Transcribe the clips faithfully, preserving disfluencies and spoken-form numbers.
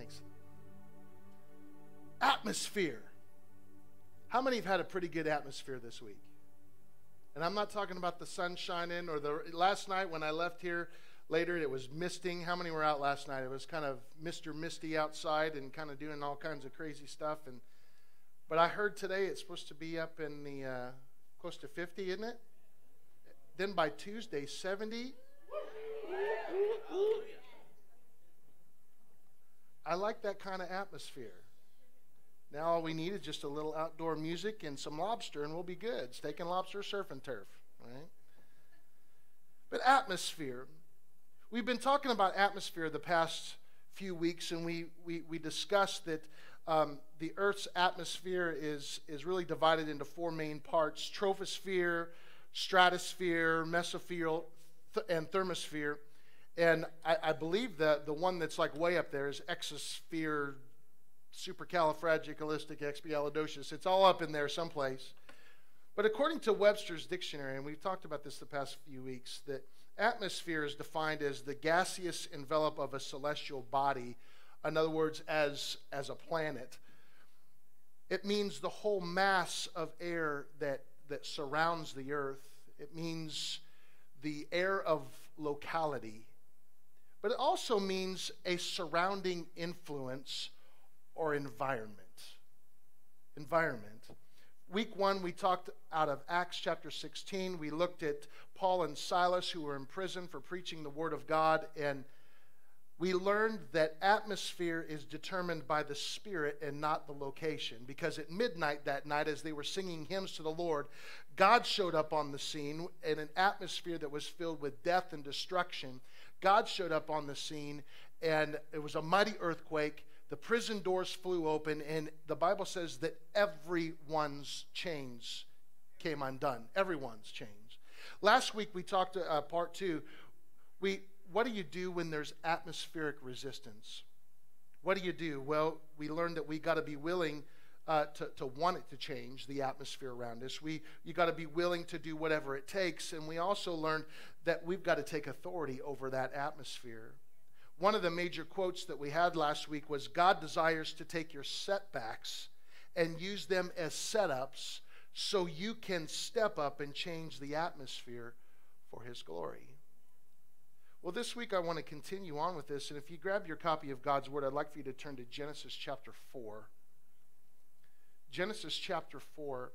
Thanks. Atmosphere. How many have had a pretty good atmosphere this week? And I'm not talking about the sun shining or the last night when I left here later, it was misting. How many were out last night? It was kind of Mister Misty outside and kind of doing all kinds of crazy stuff. And but I heard today it's supposed to be up in the uh, close to fifty, isn't it? Then by Tuesday, seventy. I like that kind of atmosphere. Now all we need is just a little outdoor music and some lobster, and we'll be good. Steak and lobster, surf and turf, right? But atmosphere. We've been talking about atmosphere the past few weeks, and we we, we discussed that um, the Earth's atmosphere is, is really divided into four main parts: troposphere, stratosphere, mesosphere, th- and thermosphere. And I, I believe that the one that's like way up there is exosphere, supercalifragilisticexpialidocious. It's all up in there someplace. But according to Webster's dictionary, and we've talked about this the past few weeks, that atmosphere is defined as the gaseous envelope of a celestial body. In other words, as, as a planet. It means the whole mass of air that, that surrounds the earth. It means the air of locality. But it also means a surrounding influence or environment. Environment. Week one, we talked out of Acts chapter sixteen. We looked at Paul and Silas, who were in prison for preaching the word of God, and we learned that atmosphere is determined by the Spirit and not the location. Because at midnight that night, as they were singing hymns to the Lord, God showed up on the scene in an atmosphere that was filled with death and destruction. God showed up on the scene, and it was a mighty earthquake. The prison doors flew open, and the Bible says that everyone's chains came undone. Everyone's chains. Last week we talked, uh, part two, we what do you do when there's atmospheric resistance? What do you do? Well, we learned that we got to be willing uh, to, to want it to change, the atmosphere around us. We you got to be willing to do whatever it takes, and we also learned that we've got to take authority over that atmosphere. One of the major quotes that we had last week was, God desires to take your setbacks and use them as setups so you can step up and change the atmosphere for His glory. Well, this week I want to continue on with this, and if you grab your copy of God's Word, I'd like for you to turn to Genesis chapter four. Genesis chapter four.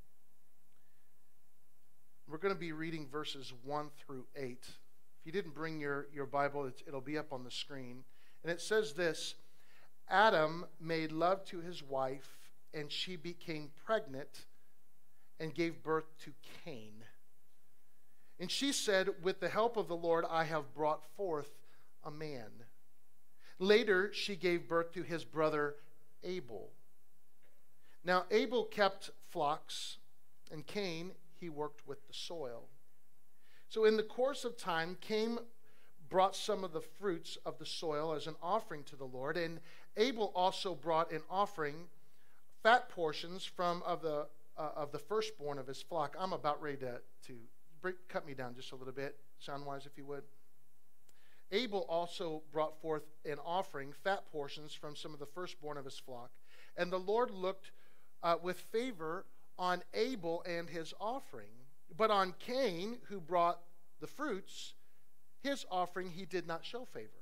We're going to be reading verses one through eight. If you didn't bring your, your Bible, it's, it'll be up on the screen. And it says this: Adam made love to his wife, and she became pregnant and gave birth to Cain. And she said, with the help of the Lord, I have brought forth a man. Later, she gave birth to his brother Abel. Now, Abel kept flocks, and Cain, he worked with the soil. So in the course of time, Cain brought some of the fruits of the soil as an offering to the Lord, and Abel also brought an offering, fat portions from of the uh, of the firstborn of his flock. I'm about ready to, to break, cut me down just a little bit, sound-wise, if you would. Abel also brought forth an offering, fat portions from some of the firstborn of his flock, and the Lord looked uh, with favor on Abel and his offering. But on Cain, who brought the fruits, his offering he did not show favor.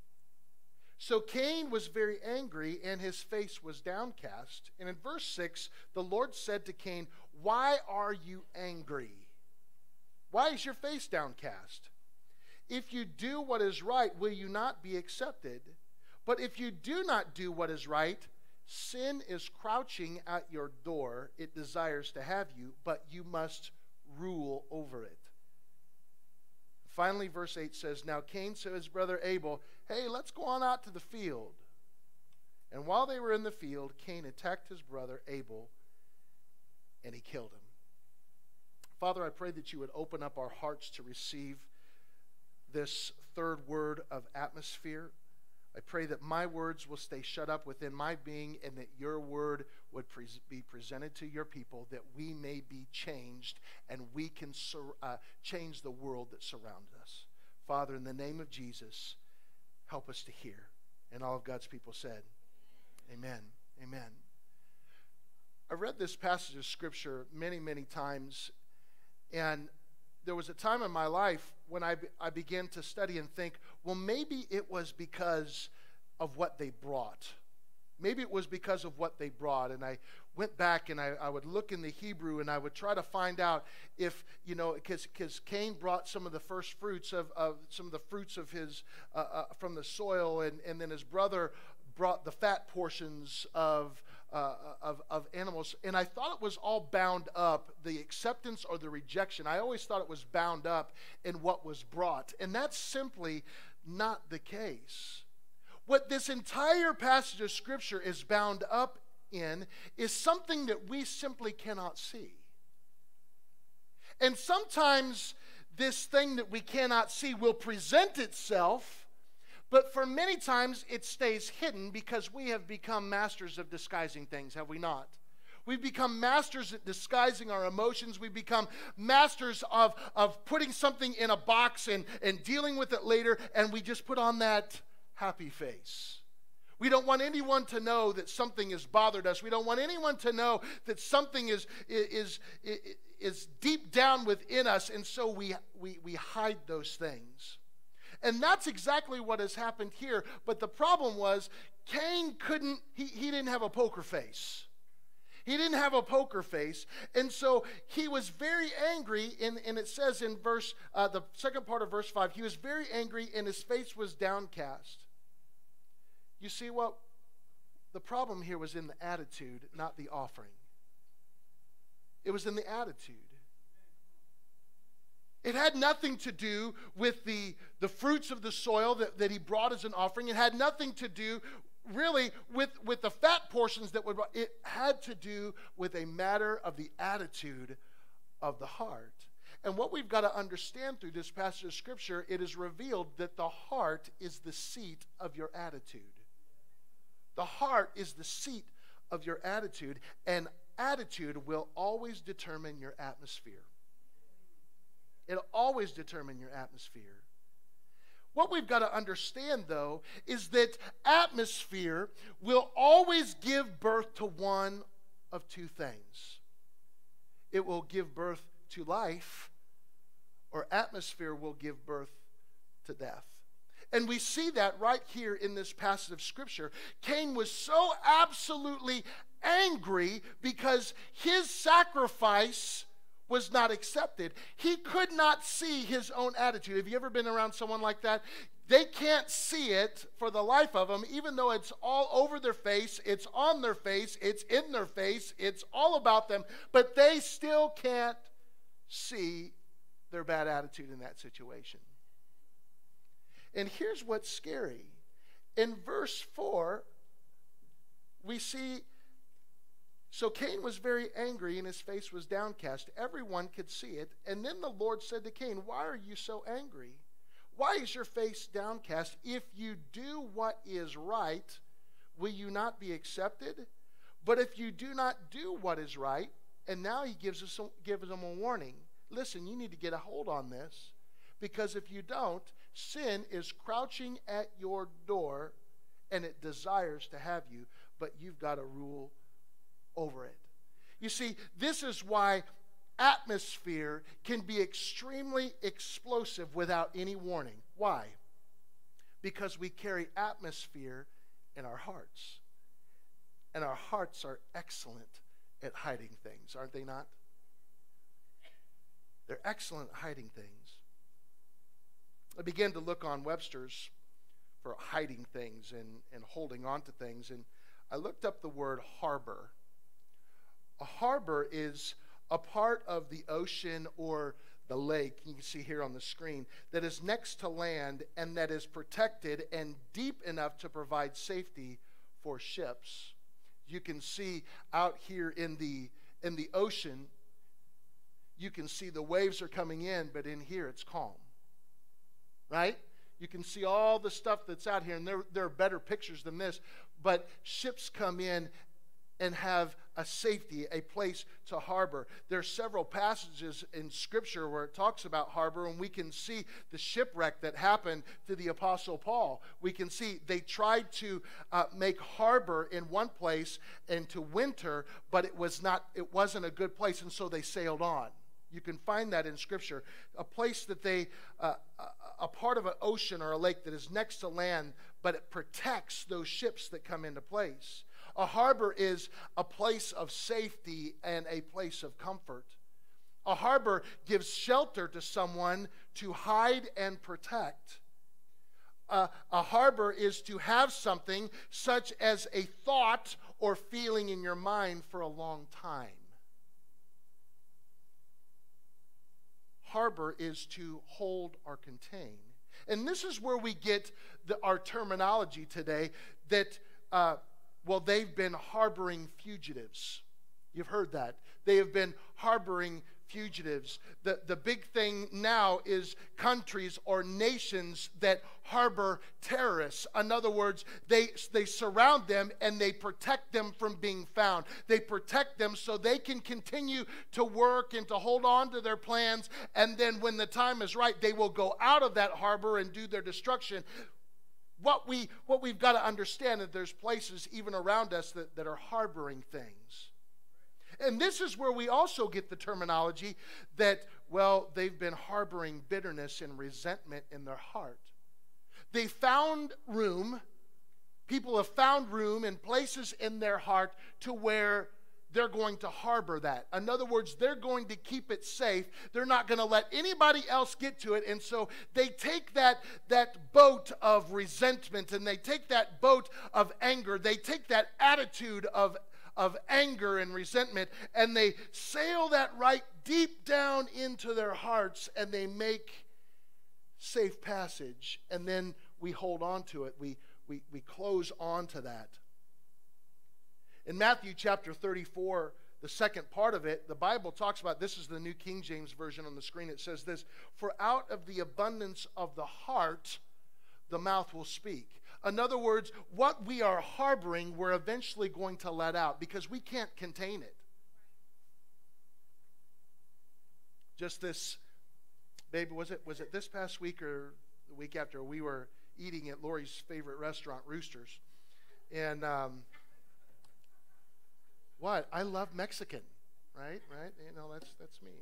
So Cain was very angry, and his face was downcast. And in verse six, the Lord said to Cain, why are you angry? Why is your face downcast? If you do what is right, will you not be accepted? But if you do not do what is right, sin is crouching at your door. It desires to have you, but you must rule over it. Finally, verse eight says, now Cain said to his brother Abel, hey, let's go on out to the field. And while they were in the field, Cain attacked his brother Abel, and he killed him. Father, I pray that you would open up our hearts to receive this third word of atmosphere. I pray that my words will stay shut up within my being, and that your word would pre- be presented to your people, that we may be changed and we can sur- uh, change the world that surrounds us. Father, in the name of Jesus, help us to hear. And all of God's people said, amen, amen. I've read this passage of Scripture many, many times, and there was a time in my life when I, I began to study and think, well, maybe it was because of what they brought. Maybe it was because of what they brought. And I went back and I, I would look in the Hebrew and I would try to find out if, you know, because because Cain brought some of the first fruits of, of some of the fruits of his, uh, uh, from the soil, and, and then his brother brought the fat portions of, uh, of, of animals. And I thought it was all bound up, the acceptance or the rejection. I always thought it was bound up in what was brought. And that's simply not the case. What this entire passage of Scripture is bound up in is something that we simply cannot see. And sometimes this thing that we cannot see will present itself, but for many times it stays hidden because we have become masters of disguising things, have we not? We've become masters at disguising our emotions. We've become masters of, of putting something in a box and, and dealing with it later, and we just put on that happy face. We don't want anyone to know that something has bothered us. We don't want anyone to know that something is, is, is, is deep down within us, and so we, we, we hide those things. And that's exactly what has happened here. But the problem was Cain couldn't, he, he didn't have a poker face. He didn't have a poker face, and so he was very angry, and, and it says in verse, uh, the second part of verse five, he was very angry and his face was downcast. You see what? The problem here was in the attitude, not the offering. It was in the attitude. It had nothing to do with the, the fruits of the soil that, that he brought as an offering. It had nothing to do really with, with the fat portions that were brought. It had to do with a matter of the attitude of the heart. And what we've got to understand through this passage of Scripture, it is revealed that the heart is the seat of your attitude. The heart is the seat of your attitude, and attitude will always determine your atmosphere. It'll always determine your atmosphere. What we've got to understand, though, is that atmosphere will always give birth to one of two things. It will give birth to life, or atmosphere will give birth to death. And we see that right here in this passage of Scripture. Cain was so absolutely angry because his sacrifice was not accepted. He could not see his own attitude. Have you ever been around someone like that? They can't see it for the life of them, even though it's all over their face, it's on their face, it's in their face, it's all about them, but they still can't see their bad attitude in that situation. And here's what's scary. In verse four, we see, so Cain was very angry and his face was downcast. Everyone could see it. And then the Lord said to Cain, why are you so angry? Why is your face downcast? If you do what is right, will you not be accepted? But if you do not do what is right, and now he gives us some, gives them a warning. Listen, you need to get a hold on this, because if you don't, sin is crouching at your door and it desires to have you, but you've got to rule over it. You see, this is why atmosphere can be extremely explosive without any warning. Why? Because we carry atmosphere in our hearts. And our hearts are excellent at hiding things, aren't they not? They're excellent at hiding things. I began to look on Webster's for hiding things and, and holding on to things, and I looked up the word harbor. A harbor is a part of the ocean or the lake, you can see here on the screen, that is next to land and that is protected and deep enough to provide safety for ships. You can see out here in the, in the ocean, you can see the waves are coming in, but in here it's calm. Right? You can see all the stuff that's out here, and there, there are better pictures than this, but ships come in and have a safety, a place to harbor. There are several passages in Scripture where it talks about harbor, and we can see the shipwreck that happened to the Apostle Paul. We can see they tried to uh, make harbor in one place and to winter, but it was not. It wasn't a good place, and so they sailed on. You can find that in Scripture. A place that they, uh, a part of an ocean or a lake that is next to land, but it protects those ships that come into place. A harbor is a place of safety and a place of comfort. A harbor gives shelter to someone to hide and protect. Uh, a harbor is to have something such as a thought or feeling in your mind for a long time. Harbor is to hold or contain. And this is where we get the, our terminology today that... Uh, Well, they've been harboring fugitives. You've heard that. They have been harboring fugitives. The, the big thing now is countries or nations that harbor terrorists. In other words, they, they surround them and they protect them from being found. They protect them so they can continue to work and to hold on to their plans. And then when the time is right, they will go out of that harbor and do their destruction. What, we, what we've got to understand is there's places even around us that, that are harboring things. And this is where we also get the terminology that, well, they've been harboring bitterness and resentment in their heart. They found room, people have found room and places in their heart to where they're going to harbor that. In other words, they're going to keep it safe. They're not going to let anybody else get to it. And so they take that, that boat of resentment and they take that boat of anger. They take that attitude of, of anger and resentment and they sail that right deep down into their hearts and they make safe passage. And then we hold on to it. We, we, we close on to that. In Matthew chapter thirty-four, the second part of it, the Bible talks about, this is the New King James Version on the screen, it says this, "For out of the abundance of the heart, the mouth will speak." In other words, what we are harboring, we're eventually going to let out because we can't contain it. Just this, baby, was it, was it this past week or the week after, we were eating at Lori's favorite restaurant, Roosters, and... Um, What? I love Mexican, right? Right? You know, that's that's me.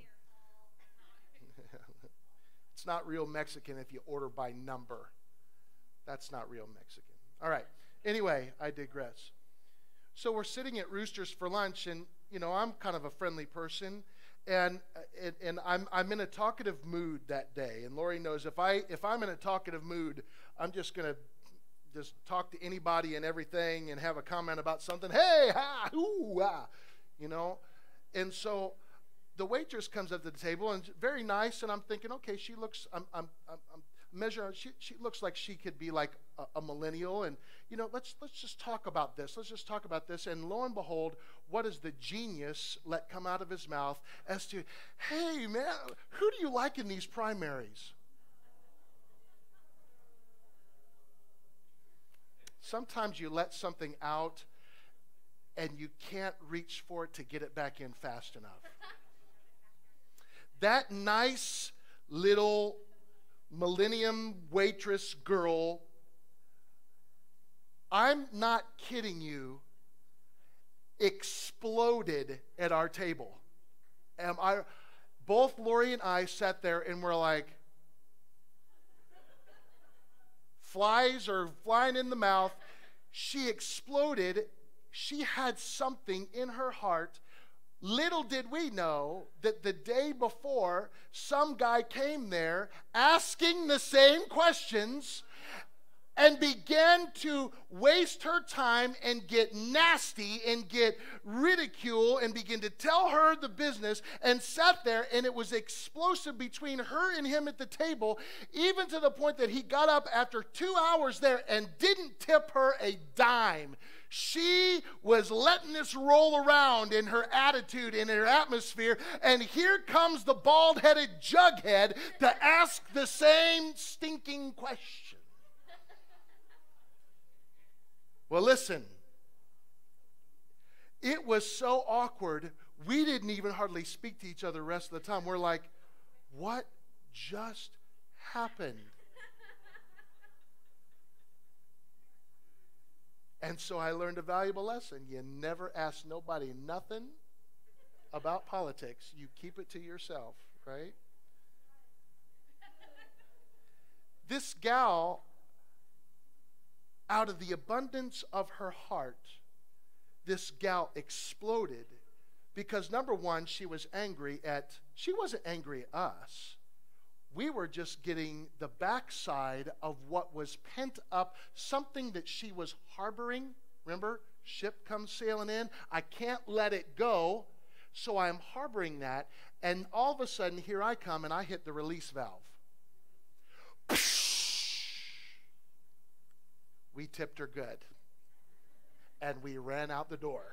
It's not real Mexican if you order by number. That's not real Mexican. All right. Anyway, I digress. So we're sitting at Roosters for lunch, and you know, I'm kind of a friendly person, and and, and I'm I'm in a talkative mood that day. And Lori knows if I if I'm in a talkative mood, I'm just gonna just talk to anybody and everything and have a comment about something. Hey, ha, ooh, ah, you know. And so the waitress comes up to the table and very nice, and I'm thinking, okay, she looks, I'm, I'm, I'm, I'm measuring, she, she looks like she could be like a, a millennial, and you know, let's let's just talk about this. Let's just talk about this. And lo and behold, what does the genius let come out of his mouth as to, hey man, who do you like in these primaries? Sometimes you let something out and you can't reach for it to get it back in fast enough. That nice little millennium waitress girl, I'm not kidding you, exploded at our table. Am I? Both Lori and I sat there and we're like, flies are flying in the mouth. She exploded. She had something in her heart. Little did we know that the day before, some guy came there asking the same questions and began to waste her time and get nasty and get ridicule and begin to tell her the business, and sat there, and it was explosive between her and him at the table, even to the point that he got up after two hours there and didn't tip her a dime. She was letting this roll around in her attitude, in her atmosphere, and here comes the bald-headed jughead to ask the same stinking question. Well, listen, It was so awkward. We didn't even hardly speak to each other the rest of the time. We're like, what just happened? And so I learned a valuable lesson. You never ask nobody nothing about politics. You keep it to yourself, right? This gal, out of the abundance of her heart, this gal exploded because, number one, she was angry at, she wasn't angry at us. We were just getting the backside of what was pent up, something that she was harboring. Remember, ship comes sailing in. I can't let it go, so I'm harboring that. And all of a sudden, here I come, and I hit the release valve. We tipped her good, and we ran out the door.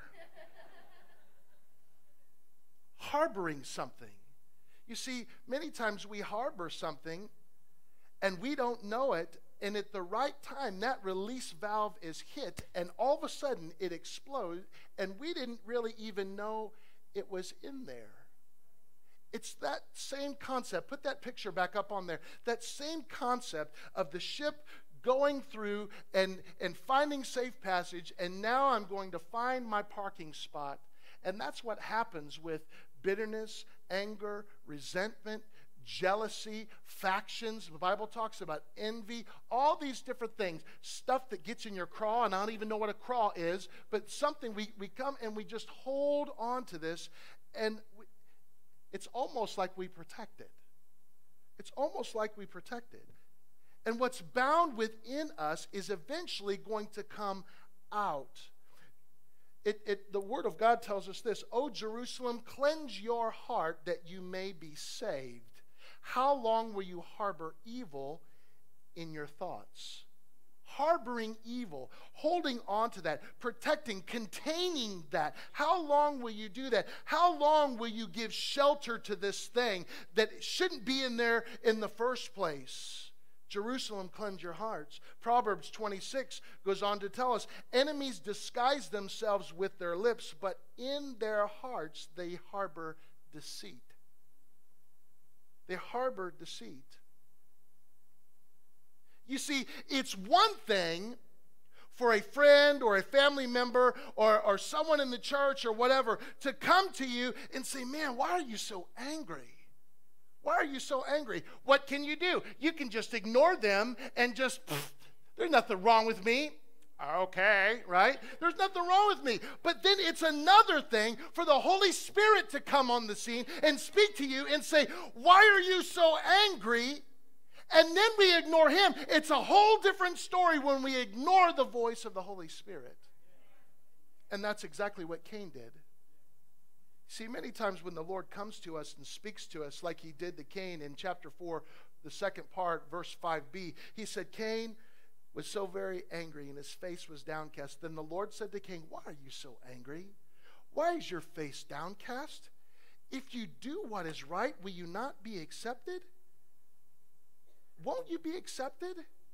Harboring something. You see, many times we harbor something and we don't know it, and at the right time that release valve is hit and all of a sudden it explodes and we didn't really even know it was in there. It's that same concept. Put that picture back up on there. That same concept of the ship going through and, and finding safe passage, and now I'm going to find my parking spot. And that's what happens with bitterness, anger, resentment, jealousy, factions. The Bible talks about envy, all these different things, stuff that gets in your craw, and I don't even know what a craw is, but something we, we come and we just hold on to this, and we, it's almost like we protect it. It's almost like we protect it. And what's bound within us is eventually going to come out. It, it, the Word of God tells us this: O Jerusalem, cleanse your heart that you may be saved. How long will you harbor evil in your thoughts? Harboring evil, holding on to that, protecting, containing that. How long will you do that? How long will you give shelter to this thing that shouldn't be in there in the first place? Jerusalem, cleanse your hearts. Proverbs twenty-six goes on to tell us, enemies disguise themselves with their lips, but in their hearts they harbor deceit. They harbor deceit. You see, it's one thing for a friend or a family member or, or someone in the church or whatever to come to you and say, man, why are you so angry? Why are you so angry? What can you do? You can just ignore them and just, there's nothing wrong with me. Okay, right? There's nothing wrong with me. But then it's another thing for the Holy Spirit to come on the scene and speak to you and say, why are you so angry? And then we ignore him. It's a whole different story when we ignore the voice of the Holy Spirit. And that's exactly what Cain did. See, many times when the Lord comes to us and speaks to us like he did to Cain in chapter four, the second part, verse five b, he said, Cain was so very angry and his face was downcast. Then the Lord said to Cain, why are you so angry? Why is your face downcast? If you do what is right, will you not be accepted? Won't you be accepted?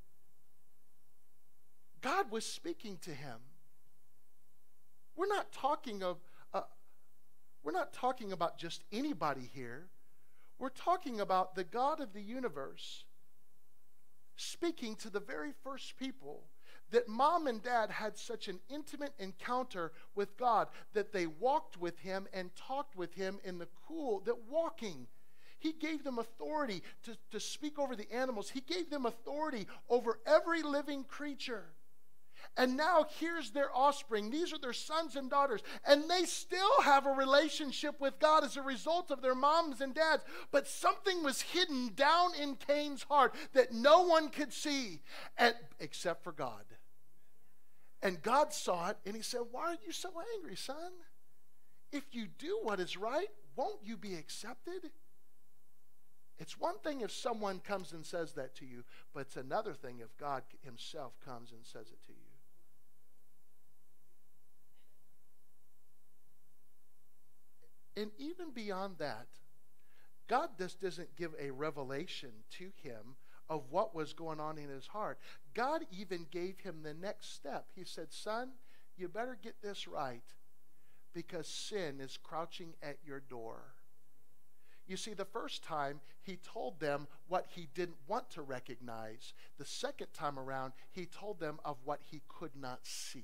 God was speaking to him. We're not talking of uh, we're not talking about just anybody here. We're talking about the God of the universe speaking to the very first people that mom and dad had such an intimate encounter with God that they walked with him and talked with him in the cool, that walking. He gave them authority to, to speak over the animals. He gave them authority over every living creature. And now here's their offspring. These are their sons and daughters. And they still have a relationship with God as a result of their moms and dads. But something was hidden down in Cain's heart that no one could see and, except for God. And God saw it and he said, why are you so angry, son? If you do what is right, won't you be accepted? It's one thing if someone comes and says that to you, but it's another thing if God himself comes and says it to you. And even beyond that, God just doesn't give a revelation to him of what was going on in his heart. God even gave him the next step. He said, son, you better get this right, because sin is crouching at your door. You see, the first time he told them what he didn't want to recognize. The second time around, he told them of what he could not see.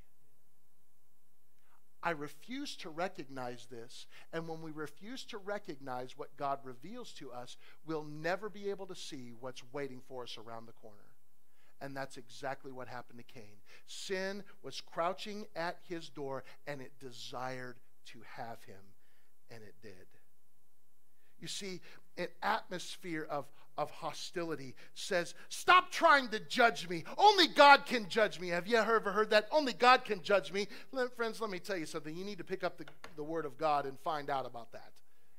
I refuse to recognize this, and when we refuse to recognize what God reveals to us, we'll never be able to see what's waiting for us around the corner. And that's exactly what happened to Cain. Sin was crouching at his door, and it desired to have him, and it did. You see, an atmosphere of, of hostility says, stop trying to judge me. Only God can judge me. Have you ever heard that? Only God can judge me. Let, friends, let me tell you something. You need to pick up the, the Word of God and find out about that.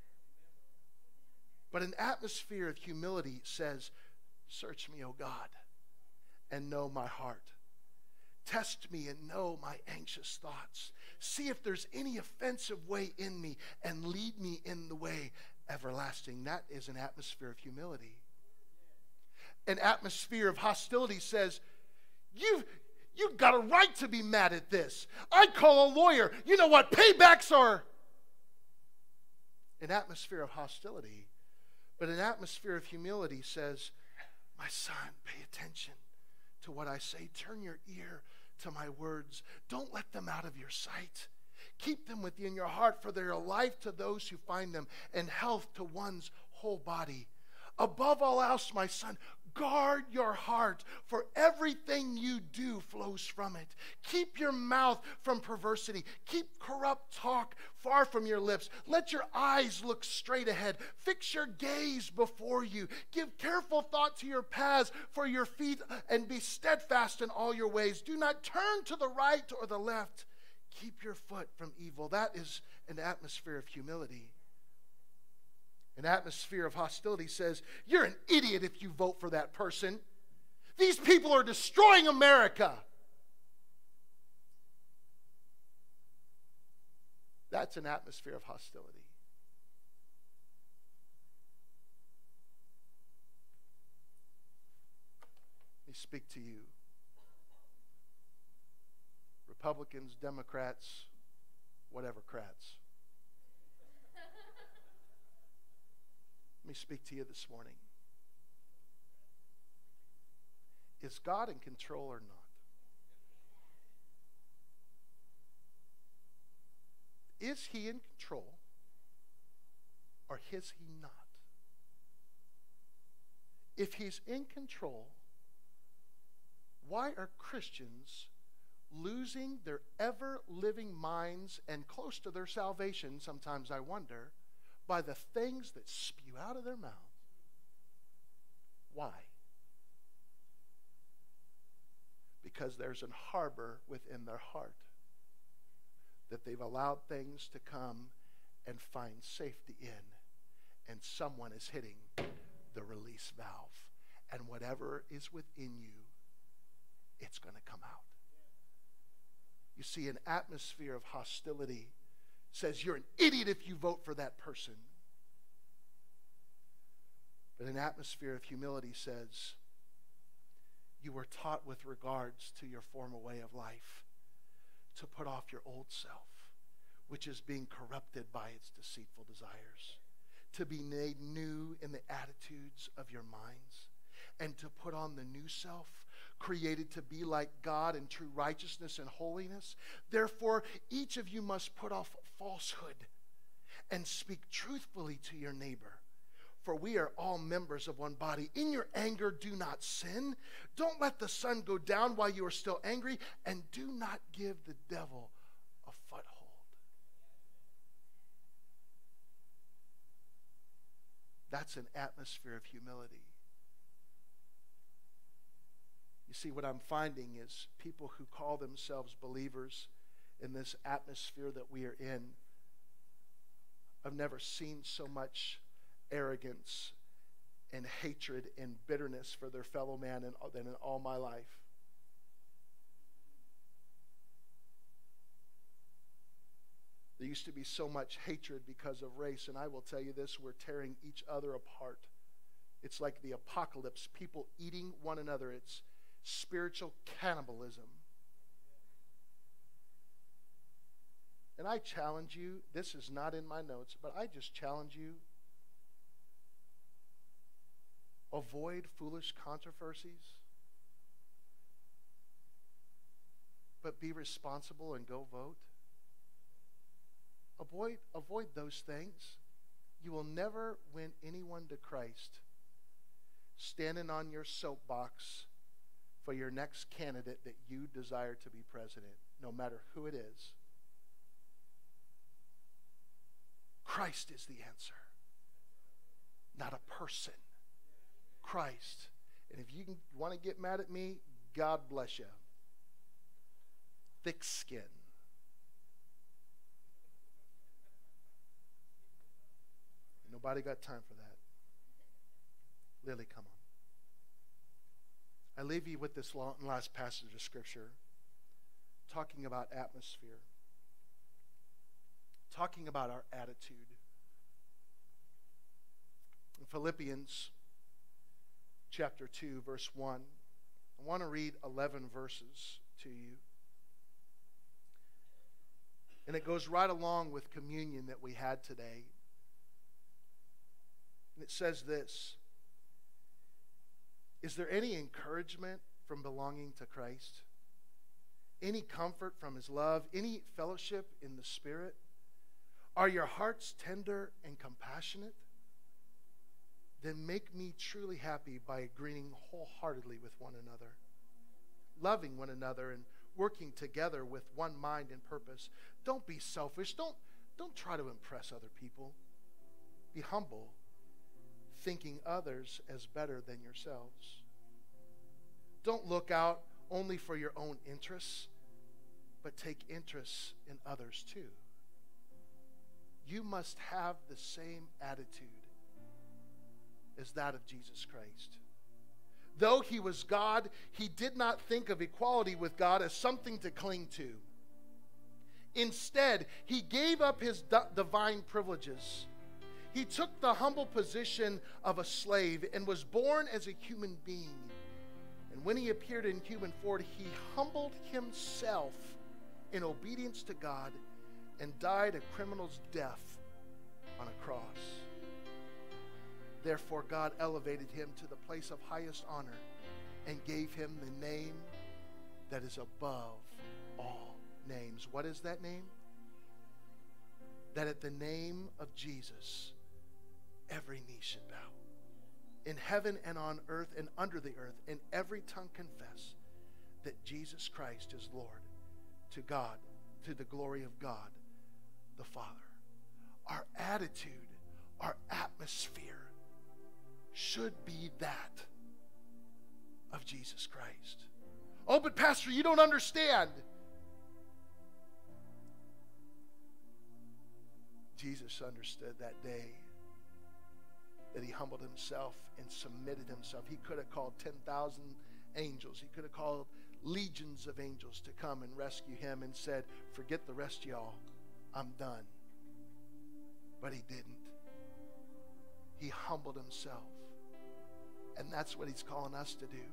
But an atmosphere of humility says, search me, O God, and know my heart. Test me and know my anxious thoughts. See if there's any offensive way in me, and lead me in the way everlasting. That is an atmosphere of humility. An atmosphere of hostility says, you've, you've got a right to be mad at this. I'd call a lawyer. You know what paybacks are? An atmosphere of hostility. But an atmosphere of humility says, my son, pay attention to what I say. Turn your ear to my words. Don't let them out of your sight. Keep them within your heart, for they are life to those who find them, and health to one's whole body. Above all else, my son, guard your heart, for everything you do flows from it. Keep your mouth from perversity. Keep corrupt talk far from your lips. Let your eyes look straight ahead. Fix your gaze before you. Give careful thought to your paths for your feet, and be steadfast in all your ways. Do not turn to the right or the left. Keep your foot from evil. That is an atmosphere of humility. An atmosphere of hostility says, you're an idiot if you vote for that person. These people are destroying America. That's an atmosphere of hostility. Let me speak to you. Republicans, Democrats, whatever crats. Let me speak to you this morning. Is God in control or not? Is he in control or is he not? If he's in control, why are Christians losing their ever-living minds and close to their salvation, sometimes I wonder, by the things that spew out of their mouth? Why? Because there's an harbor within their heart that they've allowed things to come and find safety in, and someone is hitting the release valve, and whatever is within you, it's going to come out. You see, an atmosphere of hostility says you're an idiot if you vote for that person. But an atmosphere of humility says you were taught with regards to your former way of life to put off your old self, which is being corrupted by its deceitful desires, to be made new in the attitudes of your minds, and to put on the new self, created to be like God in true righteousness and holiness. Therefore, each of you must put off falsehood and speak truthfully to your neighbor. For we are all members of one body. In your anger, do not sin. Don't let the sun go down while you are still angry, and do not give the devil a foothold. That's an atmosphere of humility. You see, what I'm finding is people who call themselves believers in this atmosphere that we are in, I've never seen so much arrogance and hatred and bitterness for their fellow man in, than in all my life. There used to be so much hatred because of race, and I will tell you this, we're tearing each other apart. It's like the apocalypse, people eating one another. It's spiritual cannibalism. And I challenge you, this is not in my notes, but I just challenge you, avoid foolish controversies, but be responsible and go vote. Avoid, avoid those things. You will never win anyone to Christ standing on your soapbox for your next candidate that you desire to be president, no matter who it is. Christ is the answer, not a person. Christ. And if you can, want to get mad at me, God bless you. Thick skin. Nobody got time for that. Lily, come on. I leave you with this long, last passage of Scripture talking about atmosphere, talking about our attitude. In Philippians chapter two, verse one, I want to read eleven verses to you. And it goes right along with communion that we had today. And it says this: is there any encouragement from belonging to Christ? Any comfort from his love? Any fellowship in the Spirit? Are your hearts tender and compassionate? Then make me truly happy by agreeing wholeheartedly with one another, loving one another, and working together with one mind and purpose. Don't be selfish. Don't, don't try to impress other people. Be humble, thinking others as better than yourselves. Don't look out only for your own interests, but take interest in others too. You must have the same attitude as that of Jesus Christ. Though he was God, he did not think of equality with God as something to cling to. Instead, he gave up his d- divine privileges. He took the humble position of a slave and was born as a human being. And when he appeared in human form, he humbled himself in obedience to God and died a criminal's death on a cross. Therefore, God elevated him to the place of highest honor and gave him the name that is above all names. What is that name? That at the name of Jesus, every knee should bow. In heaven and on earth and under the earth, and every tongue confess that Jesus Christ is Lord, to God, to the glory of God the Father. Our attitude, our atmosphere should be that of Jesus Christ. Oh, but Pastor, you don't understand. Jesus understood that day that he humbled himself and submitted himself. He could have called ten thousand angels. He could have called legions of angels to come and rescue him and said, forget the rest of y'all, I'm done. But he didn't. He humbled himself. And that's what he's calling us to do.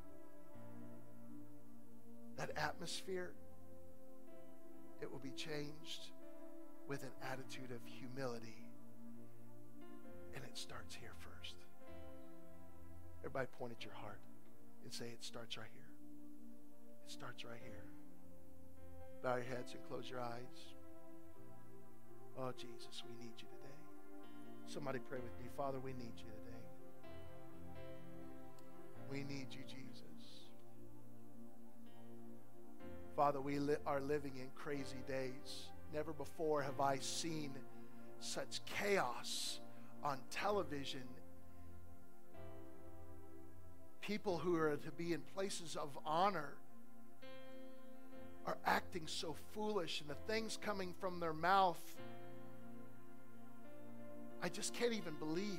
That atmosphere, it will be changed with an attitude of humility. And it starts here first. Everybody point at your heart and say, it starts right here. It starts right here. Bow your heads and close your eyes. Oh, Jesus, we need you today. Somebody pray with me. Father, we need you today. We need you, Jesus. Father, we li- are living in crazy days. Never before have I seen such chaos on television. People who are to be in places of honor are acting so foolish, and the things coming from their mouth, I just can't even believe.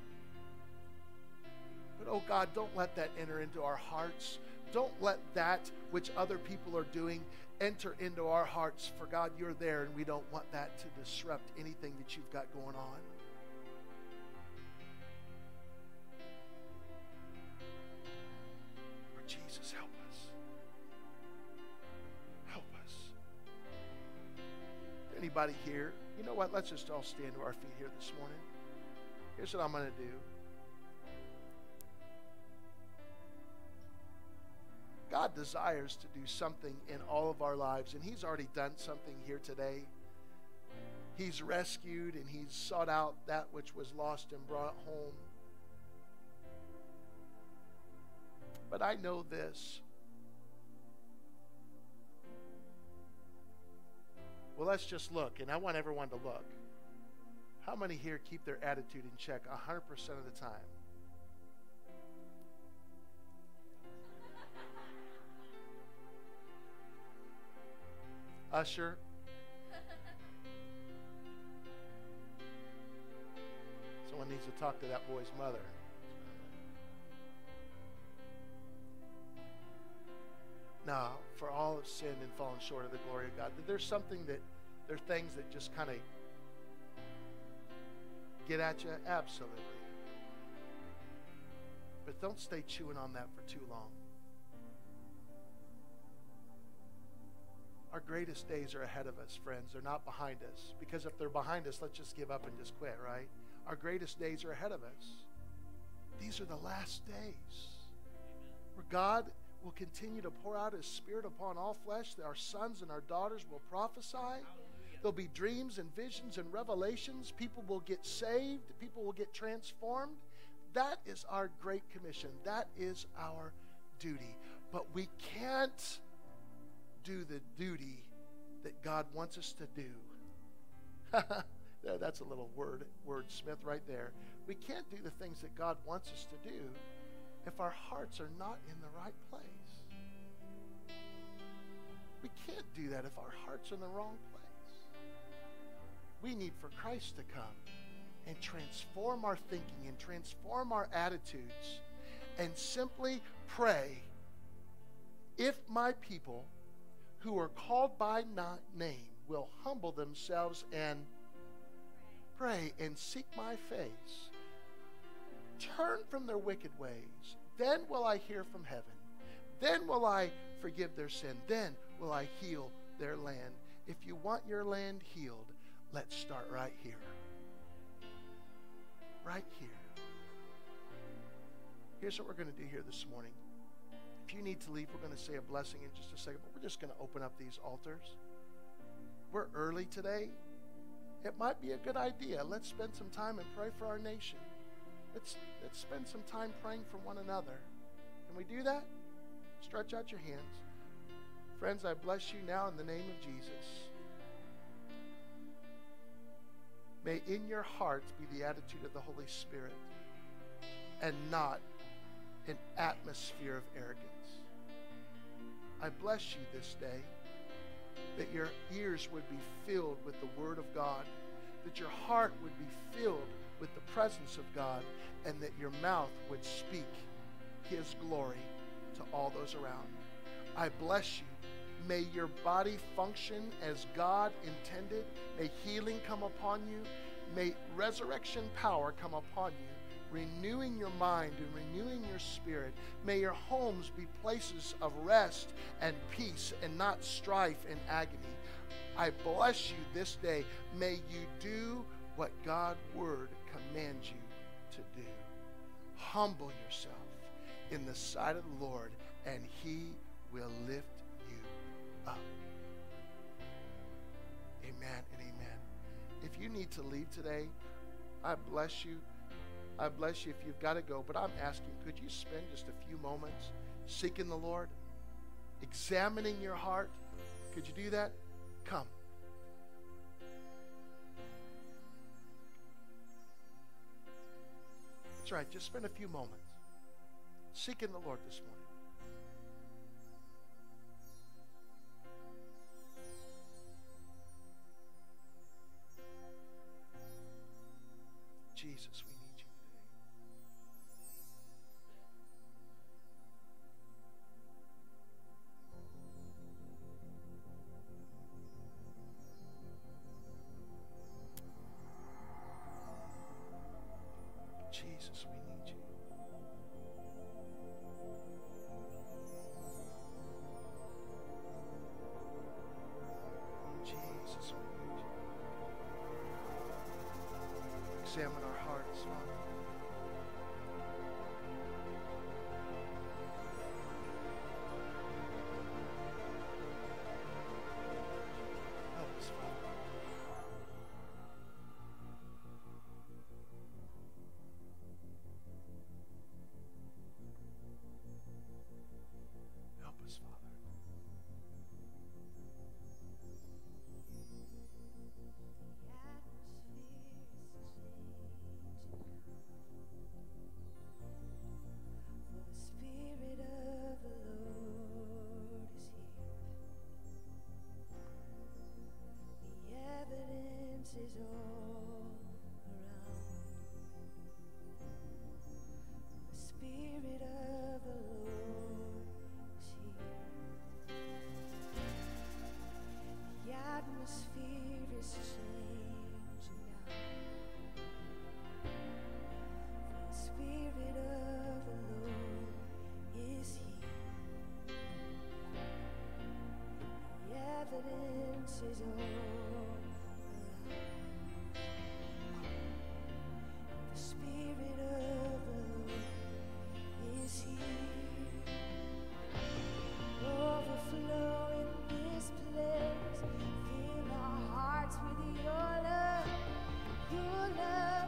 But oh God, don't let that enter into our hearts. Don't let that which other people are doing enter into our hearts. For God, you're there, and we don't want that to disrupt anything that you've got going on. Lord Jesus, help us. Help us. If anybody here? You know what? Let's just all stand to our feet here this morning. Here's what I'm going to do. God desires to do something in all of our lives, and He's already done something here today. He's rescued and He's sought out that which was lost and brought it home. But I know this. Well, let's just look, and I want everyone to look. How many here keep their attitude in check one hundred percent of the time? Usher. Someone needs to talk to that boy's mother. No, for all have sinned and fallen short of the glory of God. There's something that, there are things that just kind of get at you? Absolutely. But don't stay chewing on that for too long. Our greatest days are ahead of us, friends. They're not behind us. Because if they're behind us, let's just give up and just quit, right? Our greatest days are ahead of us. These are the last days where God will continue to pour out His Spirit upon all flesh. Our sons and our daughters will prophesy. There'll be dreams and visions and revelations. People will get saved. People will get transformed. That is our great commission. That is our duty. But we can't do the duty that God wants us to do. That's a little word wordsmith right there. We can't do the things that God wants us to do if our hearts are not in the right place. We can't do that if our hearts are in the wrong place. We need for Christ to come and transform our thinking and transform our attitudes and simply pray, if my people who are called by not name will humble themselves and pray and seek my face, turn from their wicked ways, then will I hear from heaven. Then will I forgive their sin. Then will I heal their land. If you want your land healed, let's start right here. Right here. Here's what we're going to do here this morning. If you need to leave, we're going to say a blessing in just a second, but we're just going to open up these altars. We're early today. It might be a good idea. Let's spend some time and pray for our nation. Let's, let's spend some time praying for one another. Can we do that? Stretch out your hands. Friends, I bless you now in the name of Jesus. May in your hearts be the attitude of the Holy Spirit and not an atmosphere of arrogance. I bless you this day that your ears would be filled with the Word of God, that your heart would be filled with the presence of God, and that your mouth would speak His glory to all those around. I bless you. May your body function as God intended. May healing come upon you. May resurrection power come upon you, renewing your mind and renewing your spirit. May your homes be places of rest and peace and not strife and agony. I bless you this day. May you do what God's word commands you to do. Humble yourself in the sight of the Lord, and He will lift you up. Amen and amen. If you need to leave today, I bless you. I bless you if you've got to go, but I'm asking, could you spend just a few moments seeking the Lord, examining your heart? Could you do that? Come. That's right. Just spend a few moments seeking the Lord this morning. Jesus, we need you today. Jesus, we need you. examine our hearts, Father. Help us, Father. Help us, Father. Is all around. The Spirit of the Lord is here. The atmosphere is changing now. The Spirit of the Lord is here. The evidence is all around. The Spirit of the Lord is here. Overflow in this place. Fill our hearts with your love. Your love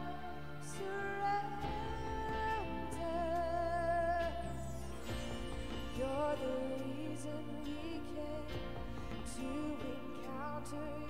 surrounds us. You're the reason we came to encounter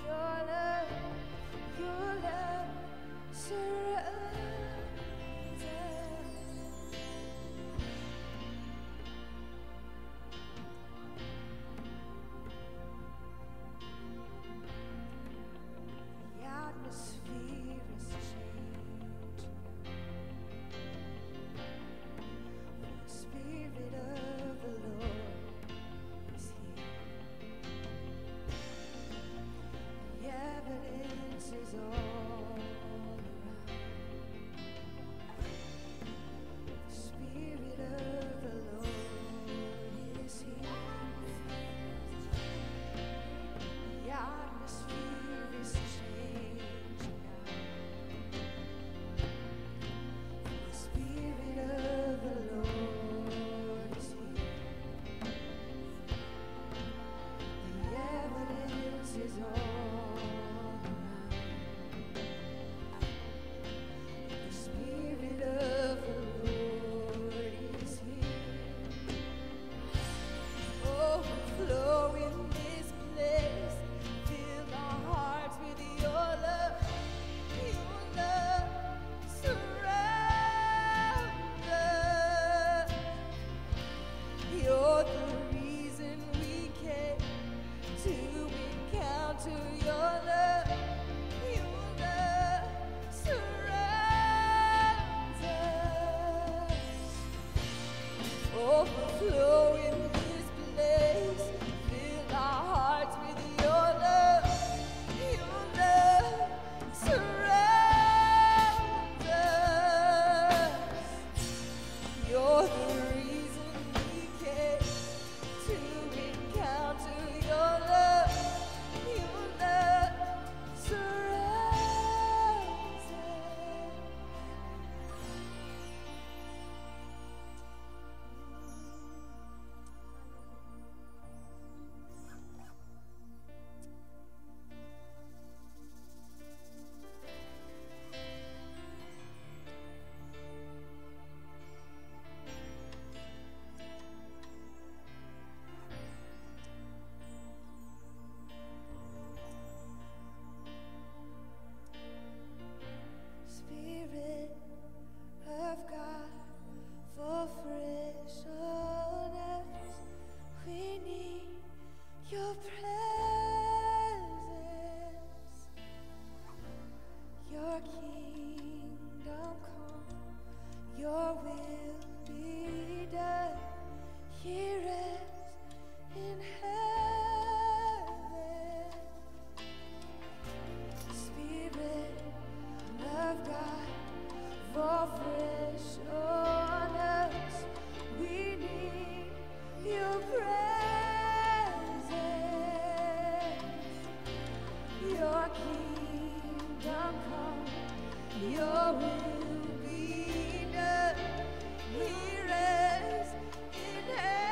Your will be done here as in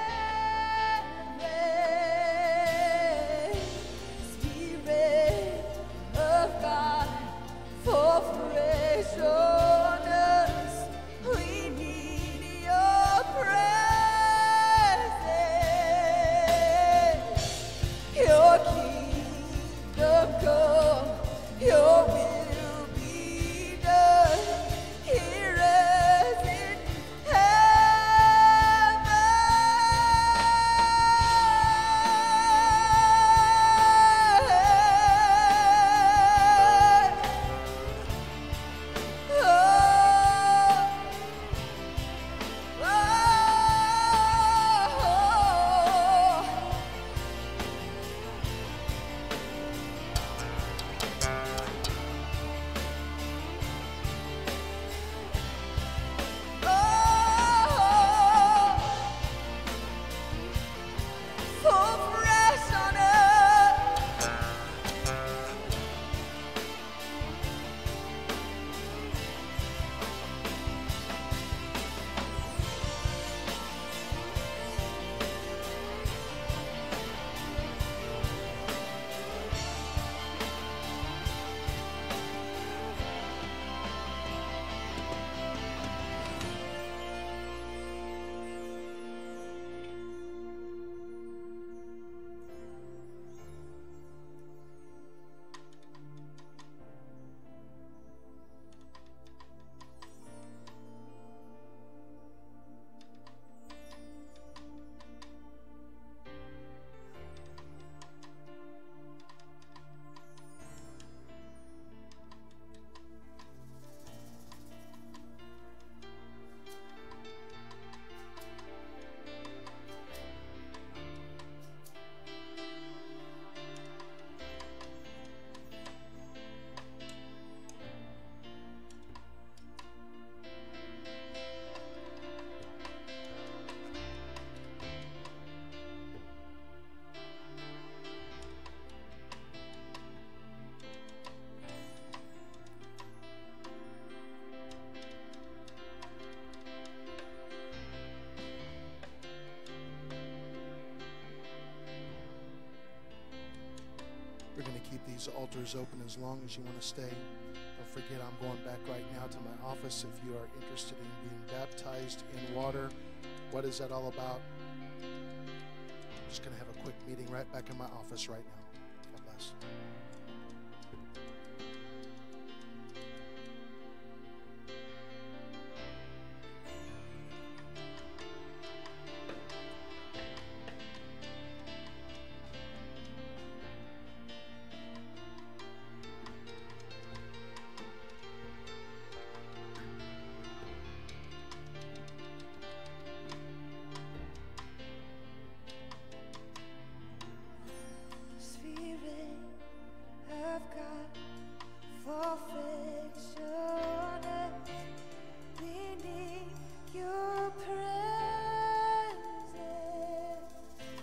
heaven. Spirit of God, fall fresh on us. We need your presence. Your kingdom come, your will be done here as in fall fresh on us. We're going to keep these altars open as long as you want to stay. Don't forget, I'm going back right now to my office. If you are interested in being baptized in water, what is that all about? I'm just going to have a quick meeting right back in my office right now. God bless. Spirit of God, fall fresh on us. We need your presence.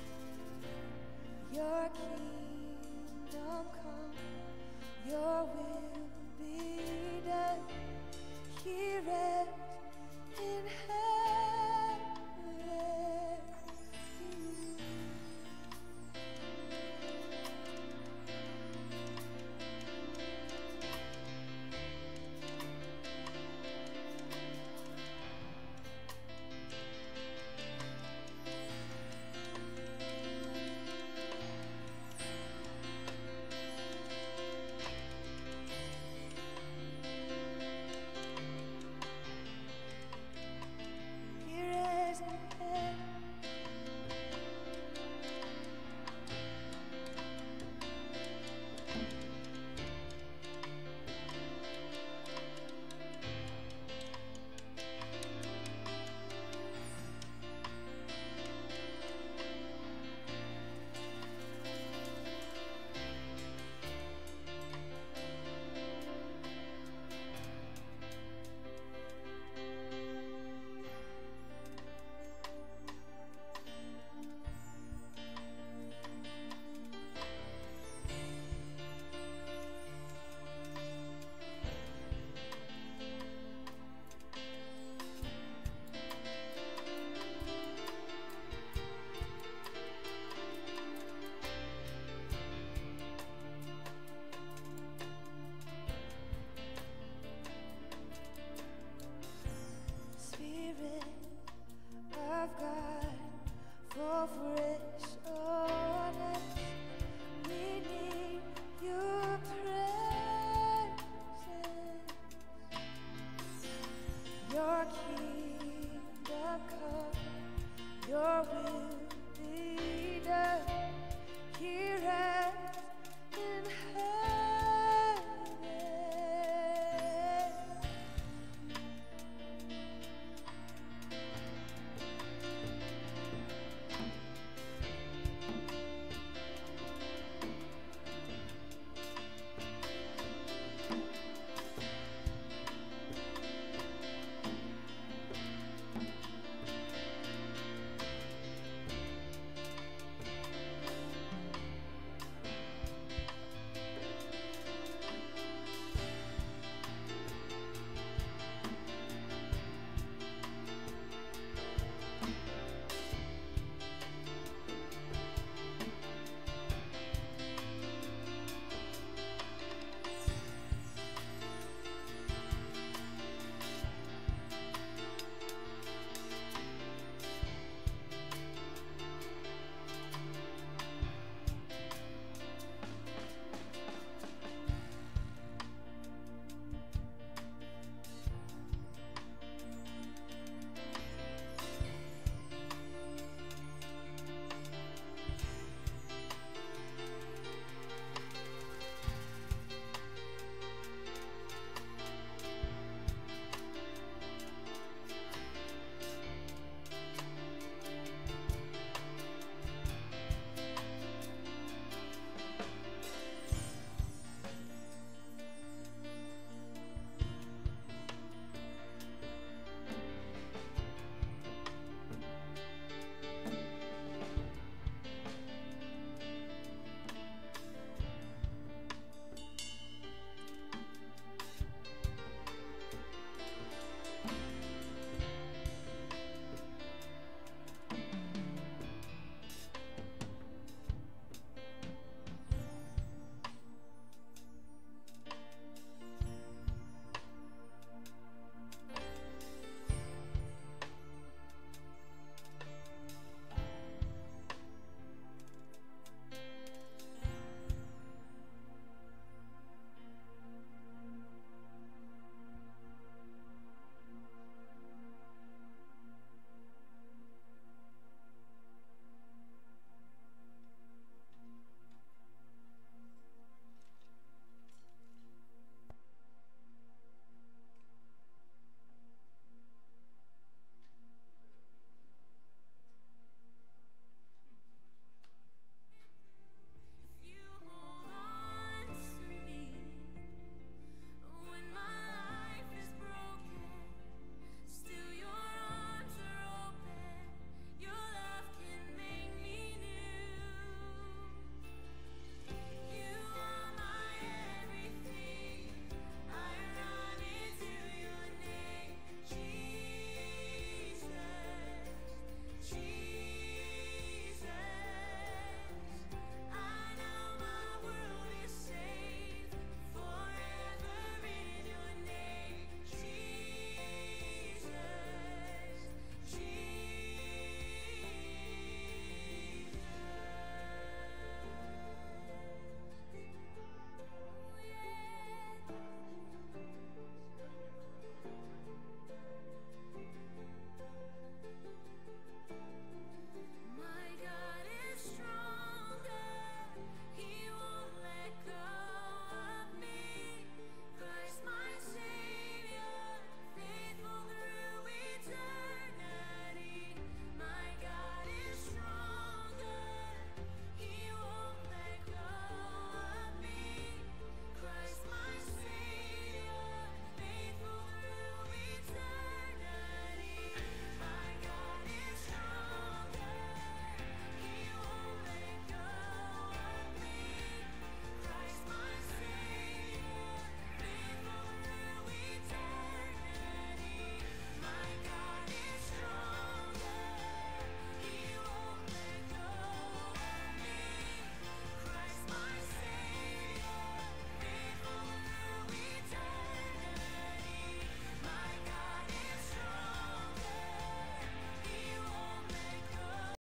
Your kingdom come, your will